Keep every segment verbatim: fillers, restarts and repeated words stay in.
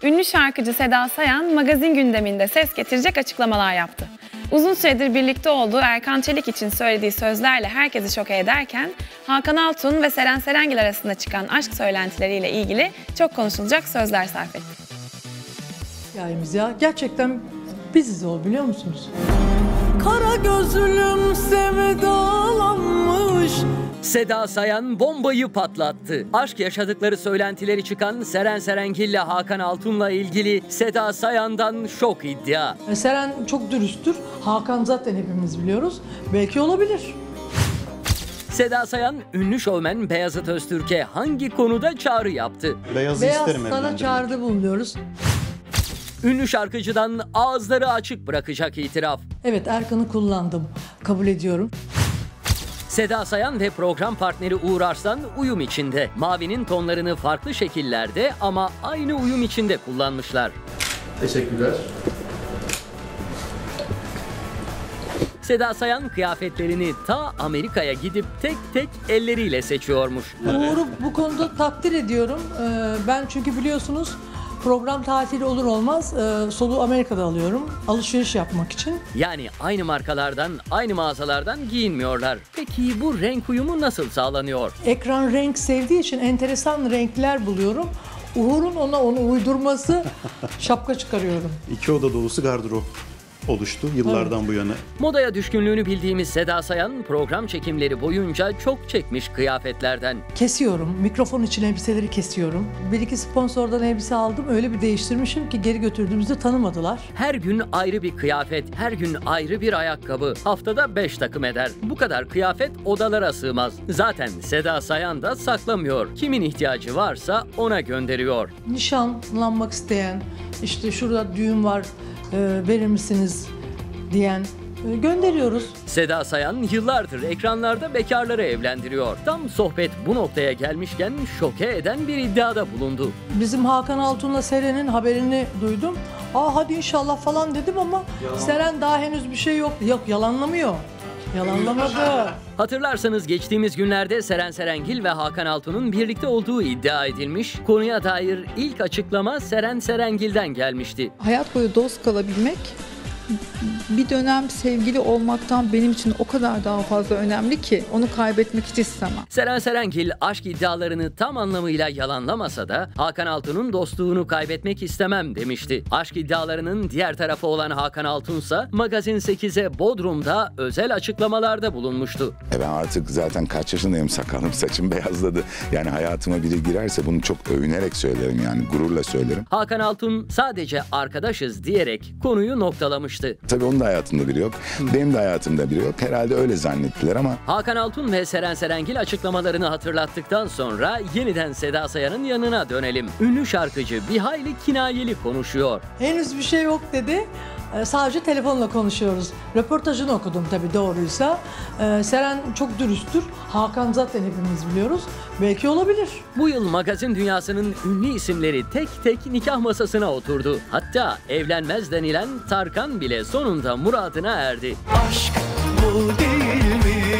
Ünlü şarkıcı Seda Sayan magazin gündeminde ses getirecek açıklamalar yaptı. Uzun süredir birlikte olduğu Erkan Çelik için söylediği sözlerle herkesi şoke ederken Hakan Altun ve Seren Serengil arasında çıkan aşk söylentileriyle ilgili çok konuşulacak sözler sarf etti. Hikayemiz ya gerçekten biziz o, biliyor musunuz? Kara gözlüm sevdalanmış. Seda Sayan bombayı patlattı. Aşk yaşadıkları söylentileri çıkan Seren Serengil ile Hakan Altun'la ilgili Seda Sayan'dan şok iddia. Seren çok dürüsttür. Hakan zaten hepimiz biliyoruz. Belki olabilir. Seda Sayan, ünlü şovmen Beyazıt Öztürk'e hangi konuda çağrı yaptı? Beyazı Beyaz isterim sana evlendirmek. çağrıda bulunuyoruz. Ünlü şarkıcıdan ağızları açık bırakacak itiraf. Evet, Erkan'ı kullandım. Kabul ediyorum. Seda Sayan ve program partneri Uğur Arslan uyum içinde. Mavinin tonlarını farklı şekillerde ama aynı uyum içinde kullanmışlar. Teşekkürler. Seda Sayan kıyafetlerini ta Amerika'ya gidip tek tek elleriyle seçiyormuş. Uğur'u bu konuda takdir ediyorum. Ee, Ben çünkü biliyorsunuz program tatili olur olmaz e, soluğu Amerika'da alıyorum. Alışveriş yapmak için. Yani aynı markalardan, aynı mağazalardan giyinmiyorlar. Peki bu renk uyumu nasıl sağlanıyor? Ekran renk sevdiği için enteresan renkler buluyorum. Uğur'un ona onu uydurması, şapka çıkarıyorum. İki oda dolusu gardırop oluştu yıllardan Evet. bu yana. Modaya düşkünlüğünü bildiğimiz Seda Sayan program çekimleri boyunca çok çekmiş kıyafetlerden. Kesiyorum. Mikrofon için elbiseleri kesiyorum. Bir iki sponsordan elbise aldım. Öyle bir değiştirmişim ki geri götürdüğümüzde tanımadılar. Her gün ayrı bir kıyafet, her gün ayrı bir ayakkabı. Haftada beş takım eder. Bu kadar kıyafet odalara sığmaz. Zaten Seda Sayan da saklamıyor. Kimin ihtiyacı varsa ona gönderiyor. Nişanlanmak isteyen, işte şurada düğün var, e, verir misiniz diyen e, gönderiyoruz. Seda Sayan yıllardır ekranlarda bekarları evlendiriyor. Tam sohbet bu noktaya gelmişken şoke eden bir iddiada bulundu. Bizim Hakan Altun'la Seren'in haberini duydum. Aa hadi inşallah falan dedim ama Yalan. Seren daha henüz bir şey yok. Yok, yalanlamıyor. Yalanlamadı. Hatırlarsanız geçtiğimiz günlerde Seren Serengil ve Hakan Altun'un birlikte olduğu iddia edilmiş. Konuya dair ilk açıklama Seren Serengil'den gelmişti. Hayat boyu dost kalabilmek bir dönem sevgili olmaktan benim için o kadar daha fazla önemli ki onu kaybetmek hiç istemem. Seren Serengil aşk iddialarını tam anlamıyla yalanlamasa da Hakan Altun'un dostluğunu kaybetmek istemem demişti. Aşk iddialarının diğer tarafı olan Hakan Altun'sa Magazin sekize Bodrum'da özel açıklamalarda bulunmuştu. E ben artık zaten kaç yaşındayım, sakalım saçım beyazladı. Yani hayatıma biri girerse bunu çok övünerek söylerim, yani gururla söylerim. Hakan Altun sadece arkadaşız diyerek konuyu noktalamıştı. Tabii onun da hayatında biri yok. Benim de hayatımda biri yok. Herhalde öyle zannettiler ama... Hakan Altun ve Seren Serengil açıklamalarını hatırlattıktan sonra yeniden Seda Sayan'ın yanına dönelim. Ünlü şarkıcı bir hayli kinayeli konuşuyor. Henüz bir şey yok dedi. Ee, Sadece telefonla konuşuyoruz. Röportajını okudum tabii doğruysa. Ee, Seren çok dürüsttür. Hakan zaten hepimiz biliyoruz. Belki olabilir. Bu yıl magazin dünyasının ünlü isimleri tek tek nikah masasına oturdu. Hatta evlenmez denilen Tarkan bile sonunda muradına erdi. Aşk bu değil mi?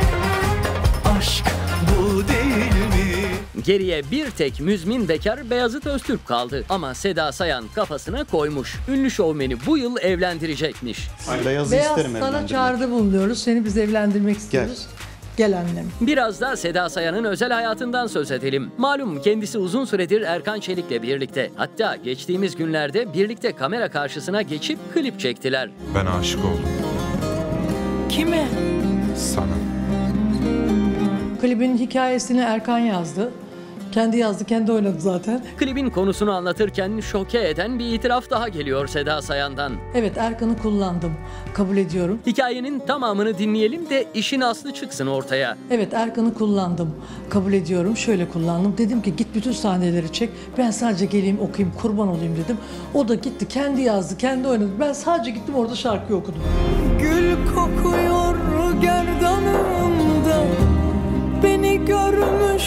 Aşk bu değil mi? Geriye bir tek müzmin bekar Beyazıt Öztürk kaldı. Ama Seda Sayan kafasına koymuş. Ünlü şovmeni bu yıl evlendirecekmiş. Beyazı Beyaz isterim sana evlendirmek. çağrıda bulunuyoruz. Seni biz evlendirmek istiyoruz. Gel annem. Biraz da Seda Sayan'ın özel hayatından söz edelim. Malum kendisi uzun süredir Erkan Çelik'le birlikte. Hatta geçtiğimiz günlerde birlikte kamera karşısına geçip klip çektiler. Ben aşık oldum Kime? sana. Klibin hikayesini Erkan yazdı. Kendi yazdı, kendi oynadı zaten. Klibin konusunu anlatırken şoke eden bir itiraf daha geliyor Seda Sayan'dan. Evet, Erkan'ı kullandım. Kabul ediyorum. Hikayenin tamamını dinleyelim de işin aslı çıksın ortaya. Evet, Erkan'ı kullandım. Kabul ediyorum. Şöyle kullandım. Dedim ki git bütün sahneleri çek. Ben sadece geleyim okuyayım, kurban olayım dedim. O da gitti, kendi yazdı, kendi oynadı. Ben sadece gittim orada şarkıyı okudum. Gül kokuyor gerdanımda, beni görmüş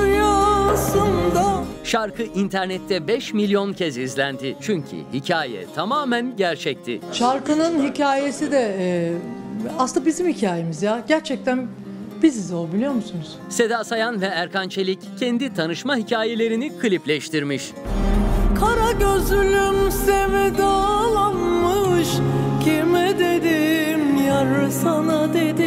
rüyasında. Şarkı internette beş milyon kez izlendi. Çünkü hikaye tamamen gerçekti. Şarkının hikayesi de e, aslında bizim hikayemiz ya. Gerçekten biziz o, biliyor musunuz? Seda Sayan ve Erkan Çelik kendi tanışma hikayelerini klipleştirmiş. Kara gözlüm sevdalanmış. Kime dedim yar sana dedim.